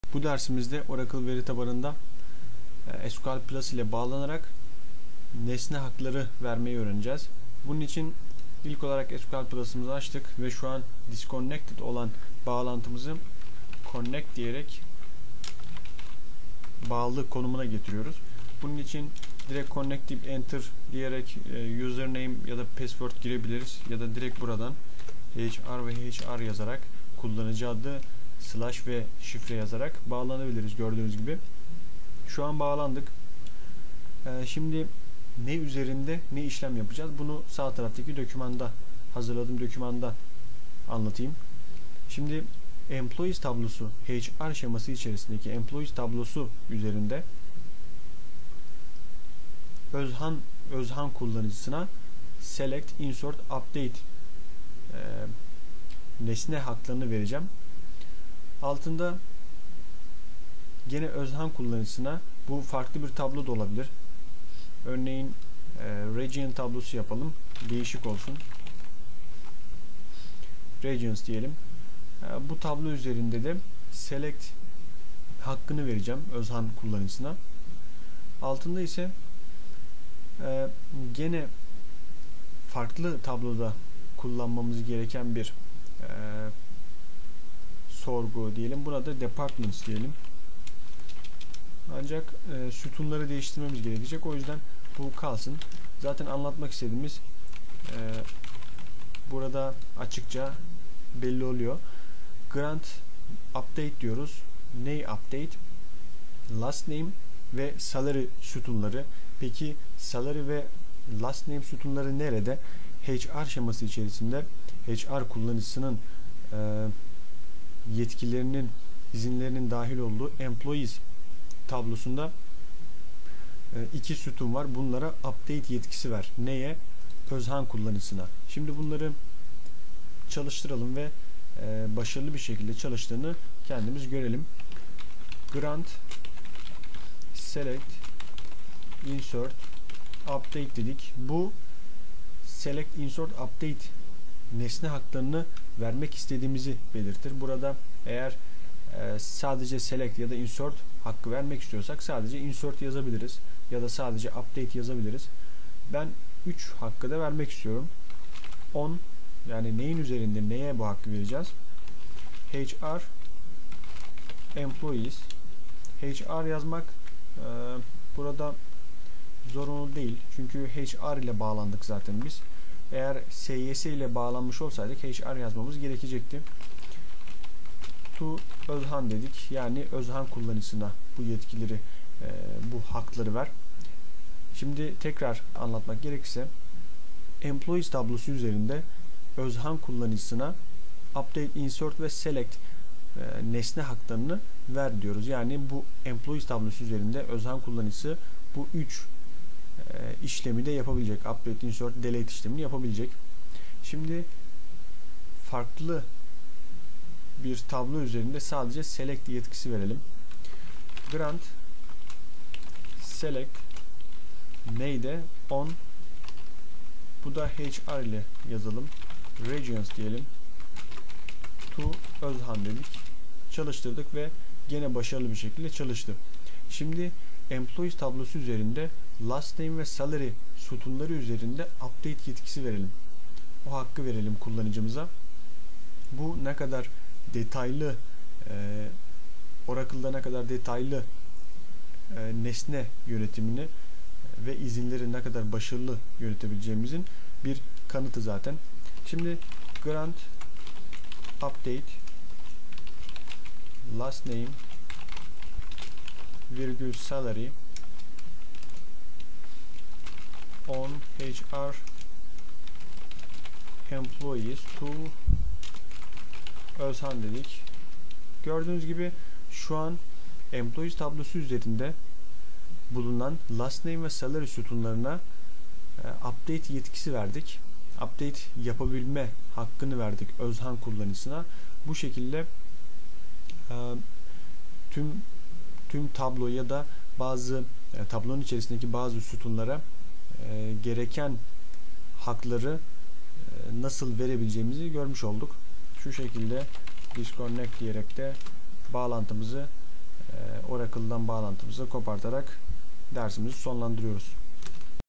Bu dersimizde Oracle veri tabanında SQL Plus ile bağlanarak nesne hakları vermeyi öğreneceğiz. Bunun için ilk olarak SQL Plus'ımızı açtık ve şu an disconnected olan bağlantımızı connect diyerek bağlı konumuna getiriyoruz. Bunun için direkt connect deyip enter diyerek username ya da password girebiliriz ya da direkt buradan HR ve HR yazarak kullanıcı adı slash ve şifre yazarak bağlanabiliriz gördüğünüz gibi. Şu an bağlandık. Şimdi ne üzerinde ne işlem yapacağız? Bunu sağ taraftaki dokümanda, hazırladığım dokümanda anlatayım. Şimdi employees tablosu, HR şeması içerisindeki employees tablosu üzerinde Özhan kullanıcısına select, insert, update nesne haklarını vereceğim. Altında gene Özhan kullanıcısına, bu farklı bir tablo da olabilir. Örneğin region tablosu yapalım. Değişik olsun. Regions diyelim. Bu tablo üzerinde de select hakkını vereceğim Özhan kullanıcısına. Altında ise gene farklı tabloda kullanmamız gereken bir sorgu diyelim. Buna da departments diyelim. Ancak sütunları değiştirmemiz gerekecek. O yüzden bu kalsın. Zaten anlatmak istediğimiz burada açıkça belli oluyor. Grant update diyoruz. Ney update? Last name ve salary sütunları. Peki salary ve last name sütunları nerede? HR şeması içerisinde HR kullanıcısının yetkilerinin, izinlerinin dahil olduğu employees tablosunda iki sütun var. Bunlara update yetkisi ver. Neye? Özhan kullanıcısına. Şimdi bunları çalıştıralım ve başarılı bir şekilde çalıştığını kendimiz görelim. Grant, select, insert, update dedik. Bu select, insert, update nesne haklarını vermek istediğimizi belirtir. Burada eğer sadece select ya da insert hakkı vermek istiyorsak sadece insert yazabiliriz ya da sadece update yazabiliriz. Ben 3 hakkı da vermek istiyorum. On, yani neyin üzerinde neye bu hakkı vereceğiz? HR, employees. HR yazmak burada zorunlu değil. Çünkü HR ile bağlandık zaten biz. Eğer SYS ile bağlanmış olsaydık HR yazmamız gerekecekti. To Özhan dedik. Yani Özhan kullanıcısına bu yetkileri, bu hakları ver. Şimdi tekrar anlatmak gerekirse Employees tablosu üzerinde Özhan kullanıcısına Update, Insert ve Select nesne haklarını ver diyoruz. Yani bu Employees tablosu üzerinde Özhan kullanıcısı bu 3 işlemi de yapabilecek. Update, Insert, Delete işlemini yapabilecek. Şimdi farklı bir tablo üzerinde sadece select yetkisi verelim. Grant select neydi? On, bu da HR ile yazalım. Regions diyelim. To Özhan dedik. Çalıştırdık ve gene başarılı bir şekilde çalıştı. Şimdi Employees tablosu üzerinde last name ve salary sütunları üzerinde update yetkisi verelim. O hakkı verelim kullanıcımıza. Bu ne kadar detaylı, Oracle'da ne kadar detaylı nesne yönetimini ve izinleri ne kadar başarılı yönetebileceğimizin bir kanıtı zaten. Şimdi grant update last name virgül salary on HR employees to Özhan dedik. Gördüğünüz gibi şu an employees tablosu üzerinde bulunan last name ve salary sütunlarına update yetkisi verdik. Update yapabilme hakkını verdik Özhan kullanıcısına. Bu şekilde tüm tablo ya da bazı tablonun içerisindeki bazı sütunlara gereken hakları nasıl verebileceğimizi görmüş olduk. Şu şekilde disconnect diyerek de bağlantımızı Oracle'dan bağlantımızı kopartarak dersimizi sonlandırıyoruz.